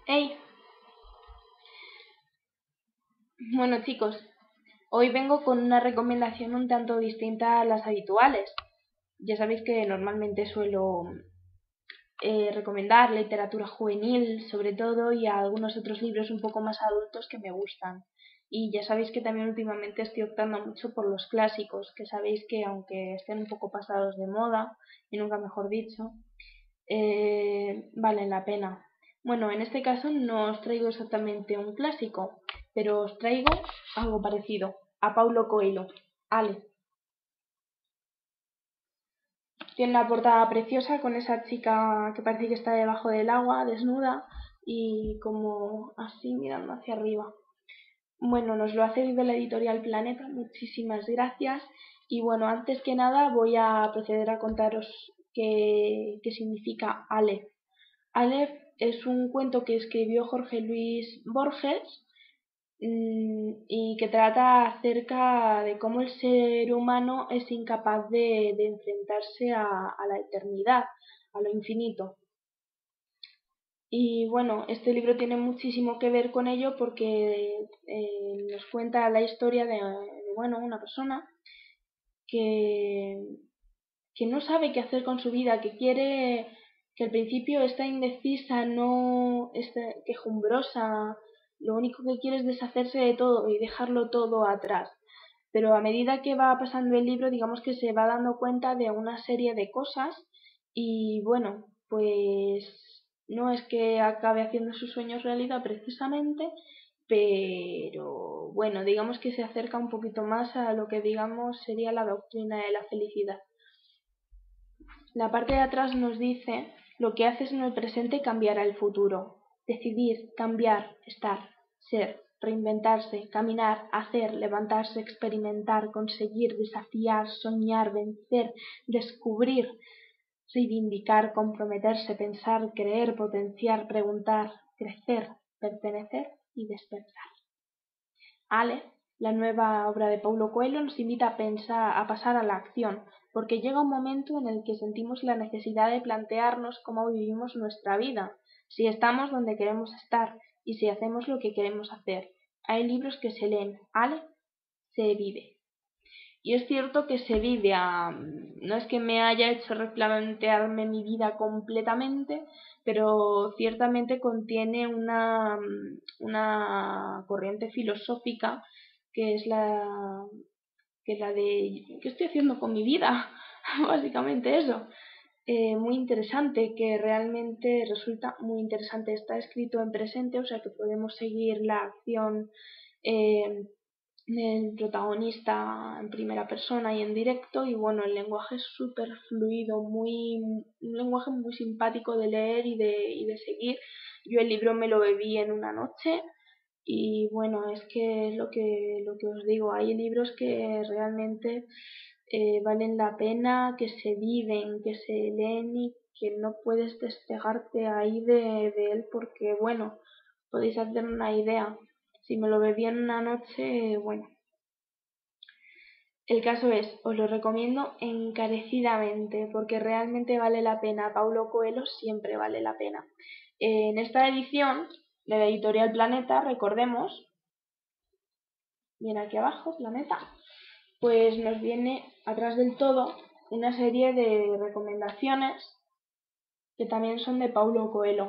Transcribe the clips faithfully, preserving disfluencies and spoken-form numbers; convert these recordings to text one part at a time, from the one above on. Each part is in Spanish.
Hey, bueno chicos, hoy vengo con una recomendación un tanto distinta a las habituales. Ya sabéis que normalmente suelo eh, recomendar literatura juvenil sobre todo y a algunos otros libros un poco más adultos que me gustan. Y ya sabéis que también últimamente estoy optando mucho por los clásicos, que sabéis que aunque estén un poco pasados de moda, y nunca mejor dicho, eh, valen la pena. Bueno, en este caso no os traigo exactamente un clásico, pero os traigo algo parecido, a Paulo Coelho. Ale. Tiene una portada preciosa con esa chica que parece que está debajo del agua, desnuda, y como así mirando hacia arriba. Bueno, nos lo hace de la editorial Planeta, muchísimas gracias. Y bueno, antes que nada voy a proceder a contaros qué, qué significa Aleph. Aleph es un cuento que escribió Jorge Luis Borges mmm, y que trata acerca de cómo el ser humano es incapaz de, de enfrentarse a, a la eternidad, a lo infinito. Y bueno, este libro tiene muchísimo que ver con ello porque eh, nos cuenta la historia de, de, bueno, una persona que, que no sabe qué hacer con su vida, que quiere, que al principio está indecisa, no está quejumbrosa, lo único que quiere es deshacerse de todo y dejarlo todo atrás. Pero a medida que va pasando el libro, digamos que se va dando cuenta de una serie de cosas y bueno, pues no es que acabe haciendo sus sueños realidad precisamente, pero bueno, digamos que se acerca un poquito más a lo que digamos sería la doctrina de la felicidad. La parte de atrás nos dice: lo que haces en el presente cambiará el futuro. Decidir, cambiar, estar, ser, reinventarse, caminar, hacer, levantarse, experimentar, conseguir, desafiar, soñar, vencer, descubrir, reivindicar, comprometerse, pensar, creer, potenciar, preguntar, crecer, pertenecer y despertar. Ale, la nueva obra de Paulo Coelho, nos invita a pensar, a pasar a la acción, porque llega un momento en el que sentimos la necesidad de plantearnos cómo vivimos nuestra vida, si estamos donde queremos estar y si hacemos lo que queremos hacer. Hay libros que se leen, Ale, se vive. Y es cierto que se vive, a, no es que me haya hecho replantearme mi vida completamente, pero ciertamente contiene una, una corriente filosófica que es la, que es la de ¿qué estoy haciendo con mi vida? Básicamente eso. Eh, muy interesante, que realmente resulta muy interesante. Está escrito en presente, o sea que podemos seguir la acción eh, del protagonista en primera persona y en directo, y bueno, el lenguaje es súper fluido, muy, un lenguaje muy simpático de leer y de, y de seguir. Yo el libro me lo bebí en una noche y bueno, es que es lo que, lo que os digo, hay libros que realmente eh, valen la pena, que se viven, que se leen y que no puedes despegarte ahí de, de él porque bueno, podéis hacer una idea. Si me lo bebí en una noche, bueno. El caso es, os lo recomiendo encarecidamente porque realmente vale la pena. Paulo Coelho siempre vale la pena. En esta edición de la editorial Planeta, recordemos, viene aquí abajo, Planeta, pues nos viene atrás del todo una serie de recomendaciones que también son de Paulo Coelho.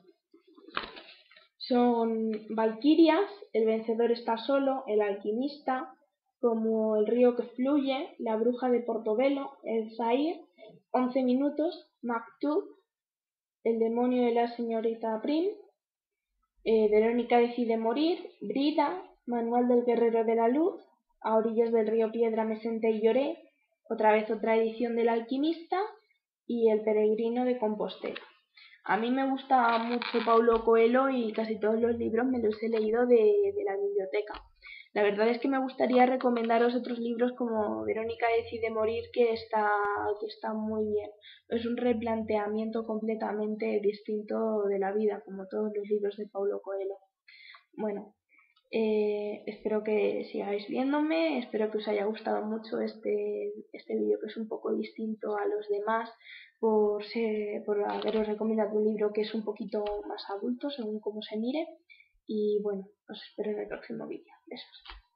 Son Valquirias, El vencedor está solo, El alquimista, Como el río que fluye, La bruja de Portobelo, El Zair, Once minutos, Maktub, El demonio de la señorita Prim, eh, Verónica decide morir, Brida, Manual del guerrero de la luz, A orillas del río Piedra me senté y lloré, otra vez otra edición del alquimista y El peregrino de Compostela. A mí me gusta mucho Paulo Coelho y casi todos los libros me los he leído de, de la biblioteca. La verdad es que me gustaría recomendaros otros libros como Verónica decide morir, que está, que está muy bien. Es un replanteamiento completamente distinto de la vida, como todos los libros de Paulo Coelho. Bueno, Eh, espero que sigáis viéndome, espero que os haya gustado mucho este, este vídeo, que es un poco distinto a los demás por, ser, por haberos recomendado un libro que es un poquito más adulto según cómo se mire. Y bueno, os espero en el próximo vídeo. Besos.